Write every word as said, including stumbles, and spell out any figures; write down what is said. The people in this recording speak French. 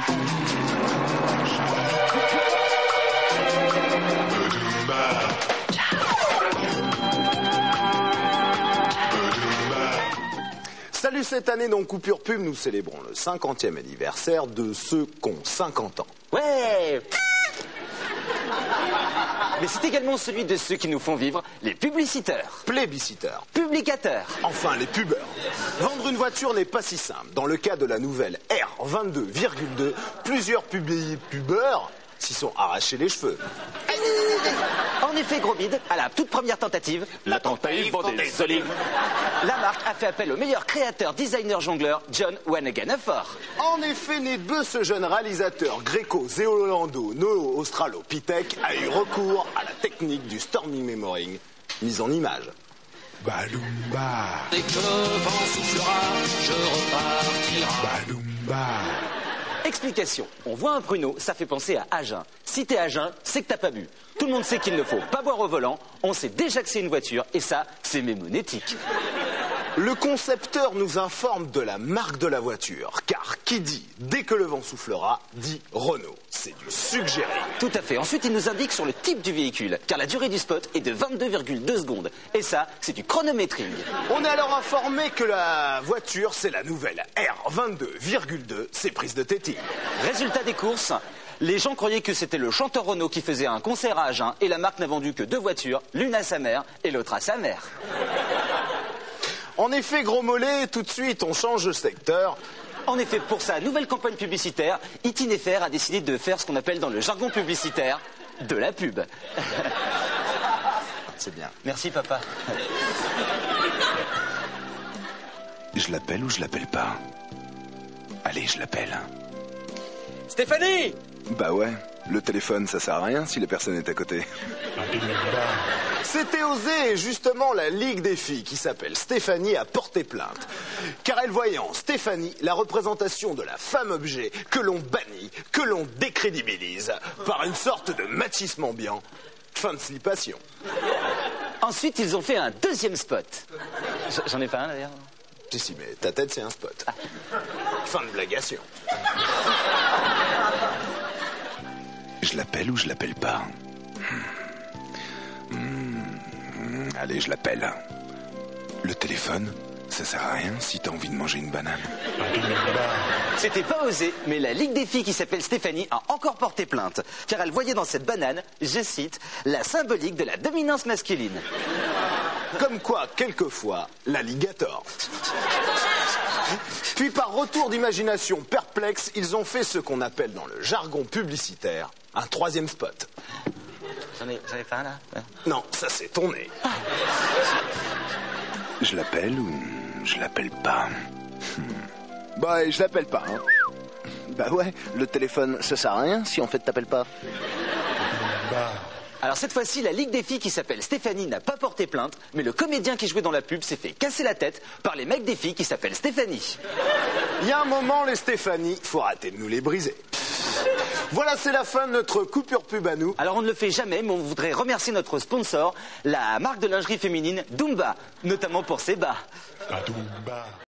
Salut, cette année dans Coupure Pub, nous célébrons le cinquantième anniversaire de ceux qui ont cinquante ans. Ouais. Mais c'est également celui de ceux qui nous font vivre, les publiciteurs. Plébisciteurs. Publicateurs. Enfin, les pubeurs. Vendre une voiture n'est pas si simple. Dans le cas de la nouvelle R vingt-deux virgule deux, plusieurs publi- pubeurs s'y sont arrachés les cheveux. En effet, gros bide, à la toute première tentative, la tentative des olives, la marque a fait appel au meilleur créateur, designer, jongleur, John Wanaganafor. En effet, né de ce jeune réalisateur gréco-zéolando-no-australopithèque a eu recours à la technique du stormy memorying, mise en image. Balumba. Dès que le vent soufflera, je repartira. Balumba. Explication. On voit un pruneau, ça fait penser à Agen. Si t'es à Agen, c'est que t'as pas bu. Tout le monde sait qu'il ne faut pas boire au volant. On sait déjà que c'est une voiture, et ça, c'est mémonétique. Le concepteur nous informe de la marque de la voiture, car qui dit « dès que le vent soufflera » dit Renault. C'est du suggéré. Tout à fait. Ensuite, il nous indique sur le type du véhicule, car la durée du spot est de vingt-deux virgule deux secondes. Et ça, c'est du chronométring. On est alors informé que la voiture, c'est la nouvelle R vingt-deux virgule deux, c'est prise de tétine. Résultat des courses, les gens croyaient que c'était le chanteur Renault qui faisait un concert à Agen, et la marque n'a vendu que deux voitures, l'une à sa mère et l'autre à sa mère. En effet, gros mollet, tout de suite, on change de secteur. En effet, pour sa nouvelle campagne publicitaire, Itinéfer a décidé de faire ce qu'on appelle dans le jargon publicitaire de la pub. C'est bien. Merci, papa. Je l'appelle ou je l'appelle pas? Allez, je l'appelle. Stéphanie! Bah ouais, le téléphone, ça sert à rien si la personne est à côté. C'était osé et justement la Ligue des filles qui s'appelle Stéphanie a porté plainte. Car elle voyait en Stéphanie la représentation de la femme-objet que l'on bannit, que l'on décrédibilise par une sorte de machisme ambiant. Fin de slipation. Ensuite, ils ont fait un deuxième spot. J'en ai pas un d'ailleurs. Si, si, mais ta tête, c'est un spot. Fin de blagation. Je l'appelle ou je l'appelle pas? Hmm. Hmm. Allez, je l'appelle. Le téléphone, ça sert à rien si t'as envie de manger une banane. C'était pas osé, mais la Ligue des filles qui s'appelle Stéphanie a encore porté plainte. Car elle voyait dans cette banane, je cite, la symbolique de la dominance masculine. Comme quoi, quelquefois, l'alligator. Puis par retour d'imagination perplexe, ils ont fait ce qu'on appelle dans le jargon publicitaire un troisième spot. J'en ai, j'en ai pas un là? Non, ça c'est ton nez. Je l'appelle ou je l'appelle pas? Bah, je l'appelle pas. Hein. Bah ouais, le téléphone, ça sert à rien si en fait t'appelles pas. Alors cette fois-ci, la Ligue des filles qui s'appelle Stéphanie n'a pas porté plainte, mais le comédien qui jouait dans la pub s'est fait casser la tête par les mecs des filles qui s'appellent Stéphanie. Il y a un moment, les Stéphanie, faut arrêter de nous les briser. Voilà, c'est la fin de notre coupure pub à nous. Alors on ne le fait jamais, mais on voudrait remercier notre sponsor, la marque de lingerie féminine Dumba, notamment pour ses bas.